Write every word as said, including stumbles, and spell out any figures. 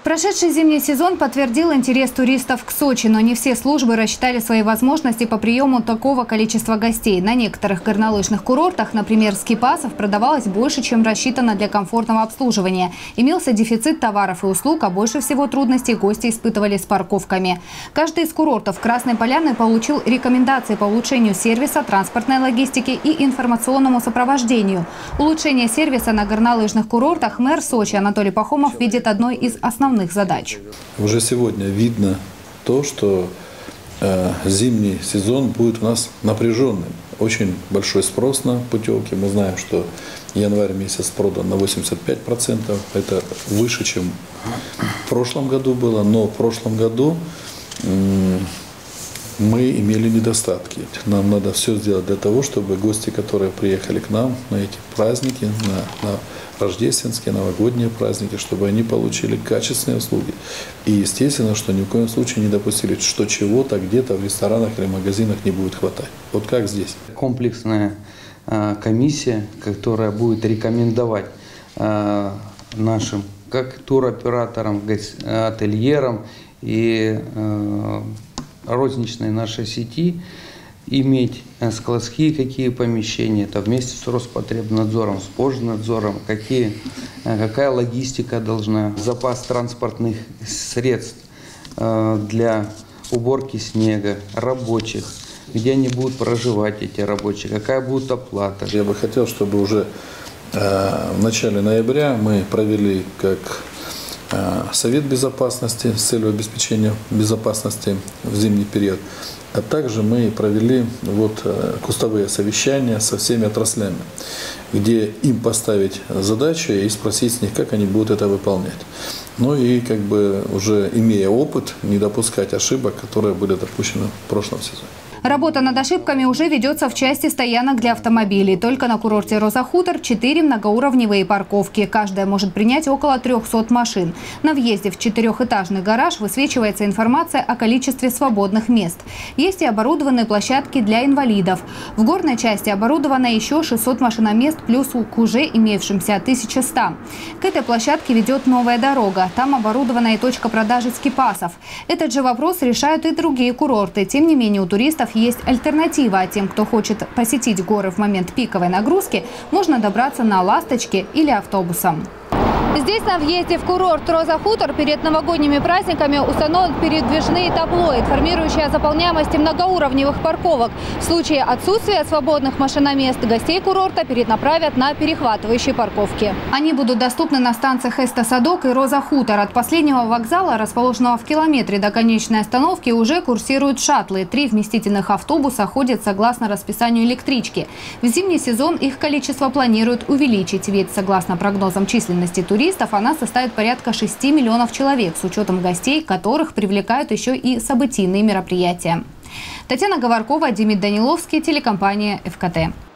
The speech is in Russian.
Прошедший зимний сезон подтвердил интерес туристов к Сочи, но не все службы рассчитали свои возможности по приему такого количества гостей. На некоторых горнолыжных курортах, например, ски-пасов, продавалось больше, чем рассчитано для комфортного обслуживания. Имелся дефицит товаров и услуг, а больше всего трудностей гости испытывали с парковками. Каждый из курортов Красной Поляны получил рекомендации по улучшению сервиса, транспортной логистики и информационному сопровождению. Улучшение сервиса на горнолыжных курортах мэр Сочи Анатолий Пахомов видит одной из основных задач. Уже сегодня видно то, что э, зимний сезон будет у нас напряженным. Очень большой спрос на путевки. Мы знаем, что январь месяц продан на восемьдесят пять процентов. Это выше, чем в прошлом году было. Но в прошлом году э, мы имели недостатки. Нам надо все сделать для того, чтобы гости, которые приехали к нам на эти праздники, на, на рождественские, новогодние праздники, чтобы они получили качественные услуги. И естественно, что ни в коем случае не допустили, что чего-то где-то в ресторанах или магазинах не будет хватать. Вот как здесь. Комплексная э, комиссия, которая будет рекомендовать э, нашим как туроператорам, ательерам и э, розничной нашей сети иметь складские какие помещения, это вместе с Роспотребнадзором, с Пожнадзором, какие, какая логистика должна, запас транспортных средств для уборки снега, рабочих, где они будут проживать, эти рабочие, какая будет оплата. Я бы хотел, чтобы уже в начале ноября мы провели как Совет безопасности с целью обеспечения безопасности в зимний период. А также мы провели вот кустовые совещания со всеми отраслями, где им поставить задачи и спросить с них, как они будут это выполнять. Ну и как бы уже имея опыт, не допускать ошибок, которые были допущены в прошлом сезоне. Работа над ошибками уже ведется в части стоянок для автомобилей. Только на курорте Роза-Хутор четыре многоуровневые парковки. Каждая может принять около трёхсот машин. На въезде в четырехэтажный гараж высвечивается информация о количестве свободных мест. Есть и оборудованные площадки для инвалидов. В горной части оборудовано еще шестьсот машиномест плюс к уже имевшимся тысяча сто. К этой площадке ведет новая дорога. Там оборудована и точка продажи скипасов. Этот же вопрос решают и другие курорты. Тем не менее, у туристов есть альтернатива, а тем, кто хочет посетить горы в момент пиковой нагрузки, можно добраться на «Ласточке» или автобусом. Здесь на въезде в курорт Роза-Хутор перед новогодними праздниками установлены передвижные табло, информирующие о заполняемости многоуровневых парковок. В случае отсутствия свободных машиномест гостей курорта перенаправят на перехватывающие парковки. Они будут доступны на станциях Эста-Садок и Роза-Хутор. От последнего вокзала, расположенного в километре до конечной остановки, уже курсируют шаттлы. Три вместительных автобуса ходят согласно расписанию электрички. В зимний сезон их количество планируют увеличить, ведь согласно прогнозам численности туристов, она составит порядка шести миллионов человек, с учетом гостей, которых привлекают еще и событийные мероприятия. Татьяна Говоркова, Демид Даниловский, телекомпания эф ка тэ.